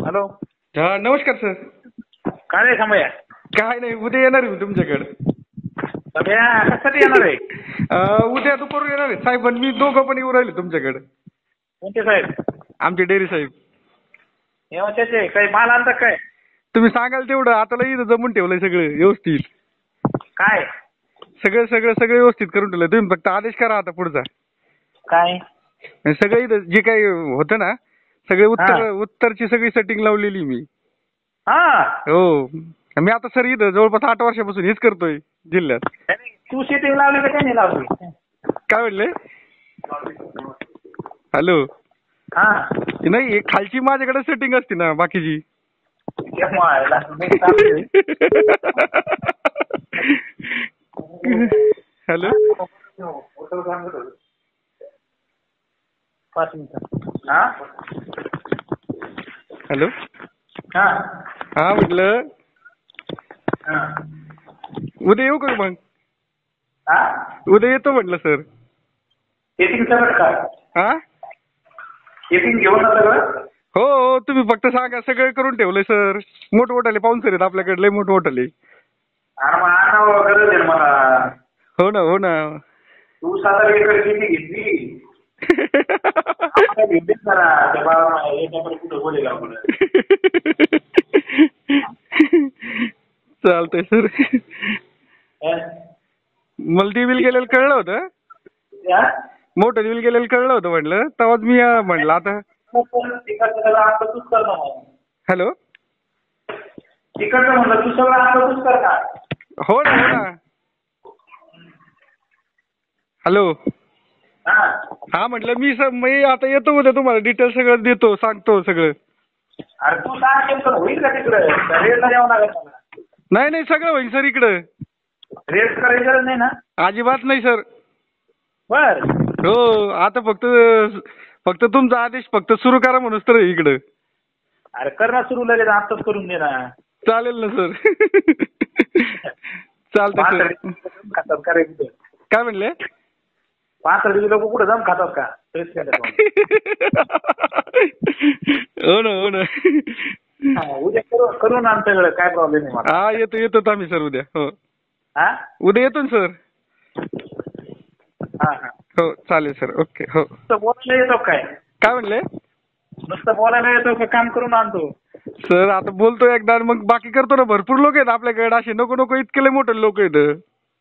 Hello. हा नमस्कार sir. काय रे समया? काय नाही, उद्या येणार आहे मी तुमच्याकडे. समया कशासाठी येणार आहे? उद्या दुपारून येणार आहे साहेब, पण मी दोघं पण येऊ राहिले तुमच्याकडे. कोणते साहेब? आमचे डेअरी साहेब. त्याचे काही माल आणतात काय? तुम्ही सांगाल तेवढं. आता लई इथं जमून ठेवलंय सगळं व्यवस्थित. काय सगळं सगळं सगळं व्यवस्थित करून ठेवलंय. तुम्ही फक्त आदेश करा आता पुढचा. काय आणि सगळं इथं जे काही होतं ना, सगळे उत्तरची सगळी सेटिंग लावलेली मी. हा हो, मी आता सर इथं जवळपास 8 वर्षापासून हेच करतोय जिल्ह्यात. तू सेटिंग लावली का त्याने लावली? काय म्हणले? हॅलो. हा नाही, एक खालची माझ्याकडे सेटिंग असते ना, बाकीची. हॅलो. 5 मिनिटं. हा हॅलो. हा हा म्हटलं हा उद्या येऊ का मग? हा उद्या येतो म्हटलं सर. सेटिंग सगळं का? हा सेटिंग घेऊन ना सगळं? हो हो, तुम्ही फक्त सांगा, सगळं करून ठेवलंय सर. मोठमोठाले पाहुणसर आहेत आपल्याकडे, लय मोठमोठाले. अरे मग आणावं गरज आहे मला. हो ना, हो ना. तू 7 एकर शेती घेतली. आम्हाला भेटेल जरा त्या बाळाला याच्याकडे कुठं बोलेल आपण. चालतंय सर. मला ती बिल गेलेलं कळलं होतं. मोठं बिल गेलेलं कळलं होतं म्हटलं, तेव्हाच मी म्हटलं आता. तिकडचं सगळं आता तूच कर ना. हॅलो. तिकडचं म्हणलं तू सगळं आता तूच कर ना. हो ना, हो ना. हॅलो. हा म्हटलं मी आता येतो उद्या, तुम्हाला डिटेल सगळं देतो, सांगतो सगळं. अरे तू सांग होईल का तिकडे? रेटला यावं लागेल मला. नाही नाही, सगळं होईल सर इकडं. रेट करायची गरज नाही ना? अजिबात नाही सर. बर. हो, आता फक्त तुमचा आदेश फक्त सुरू करा म्हणून तर इकडं. अरे कर ना सुरू, लगेच आत्ताच करून दे ना. चालेल ना सर. चालतंय सर. खातात का रे? काय म्हणले? 5 लोक कुठे जाऊन खातात का? हो ना, हो ना. उद्या करून आण सगळं, काय प्रॉब्लेम नाही मला. हा येतो आम्ही सर उद्या. हो, हा उद्या येतो ना सर. हा हा हो चालेल सर. ओके. हो. बोलायला येतो काय? काय म्हणले? नुसतं बोलायला येतो का काम करून आणतो? सर आता बोलतो एकदा, मग बाकी करतो ना. भरपूर लोक आहेत आपल्याकडे असे. नको इतके लय मोठे लोक आहेत.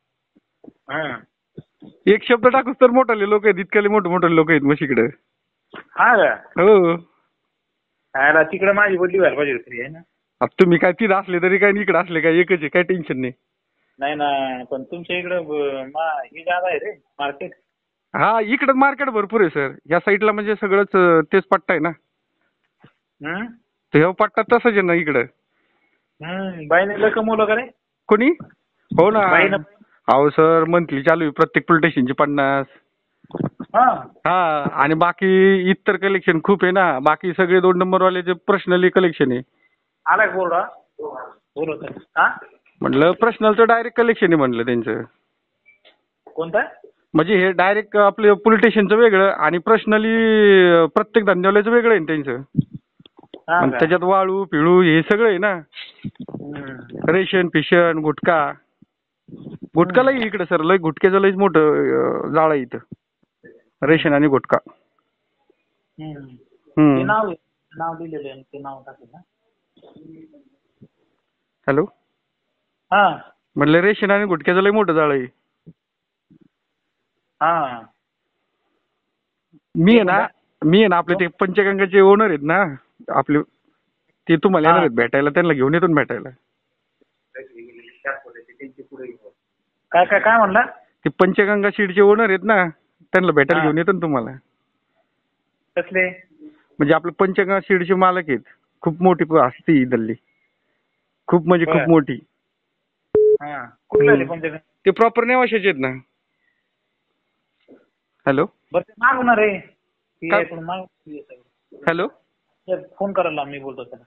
एक शब्द टाकूच तर मोठाले लोक आहेत, इतके मोठे लोक आहेत म्हशीकडे. हा का? हो. तिकडे माझी बदली व्हायला पाहिजे होती आहे ना. आता तुम्ही काय तिथं असले तरी काय, इकडे असले काय एकच आहे, काय टेन्शन नाही. नाही ना, पण तुमच्या इकडे ही जागा आहे रे मार्केट. हा, इकडं मार्केट भरपूर आहे सर. या साईडला म्हणजे सगळंच तेच पट्टा आहे ना. हे पट्टा तसंच आहे ना इकडं. बाईने लय कमवलं का रे? कोणी? हो ना. बाईनं. अहो सर, मंथली चालू आहे प्रत्येक पोलीस स्टेशनची 50. हा, आणि बाकी इतर कलेक्शन खूप आहे ना. बाकी सगळे 2 नंबरवाले पर्सनली कलेक्शन आहे. आलाय बोर्डा बोलत हा. म्हटलं पर्सनलचं डायरेक्ट कलेक्शन आहे म्हटलं त्यांचं. कोणतं? म्हणजे हे डायरेक्ट आपलं पोलीस स्टेशनचं वेगळं आणि पर्सनली प्रत्येक धंद्यावाल्याचं वेगळं आहे त्यांचं. त्याच्यात वाळू पिळू हे सगळं आहे ना. रेशन फिशन गुटखालाही इकडे सर लय गुटख्याचं लयच मोठं जाळ आहे इथं. रेशन आणि गुटखा. नाव दिलेलं आहे ते नाव टाकेल ना. हॅलो. हा म्हटलं रेशन आणि गुटख्याचं लय मोठं जाळ आहे. हा मी आहे ना आपले ते पंचगंगाचे ओनर आहेत ना आपले, ते तुम्हाला येणार आहेत भेटायला. त्यांना घेऊन येतो ना भेटायला. काय काय काय म्हणला? ते पंचगंगा सीडचे ओनर आहेत ना, त्यांना भेटायला घेऊन येतो ना तुम्हाला. कसले? म्हणजे आपले पंचगंगा सीडचे मालक आहेत. खूप मोठी असती इथली, खूप म्हणजे खूप मोठी. ते प्रॉपर नेवाशाचे आहेत ना. हॅलो. मागणार आहे. हॅलो. फोन करायला मी बोलतो त्याला.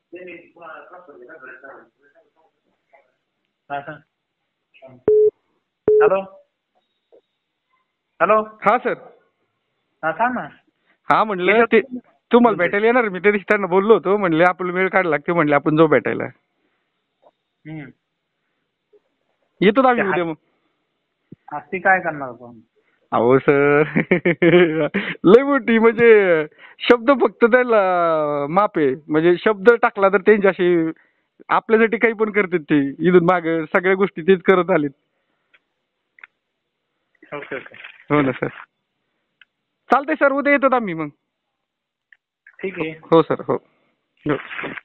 हॅलो. हॅलो. हा सर. हा सांग ना. हा म्हटलं तुम्हाला भेटायला येणार मी. त्या दिवशी त्यांना बोललो होतो, म्हणले आपला वेळ काढला लागते, म्हणले आपण जाऊ भेटायला. येतो ना आम्ही उद्या मग. हस्ती काय करणार आपण? अहो सर लय मोठी म्हणजे शब्द फक्त त्याला माप आहे. म्हणजे शब्द टाकला तर त्यांची अशी आपल्यासाठी काही पण करतात ते. इथून माग सगळ्या गोष्टी तेच करत आलेत. Okay okay. हो ना सर. चालतंय सर, उद्या येतो आम्ही मग. ठीक आहे. हो सर. हो.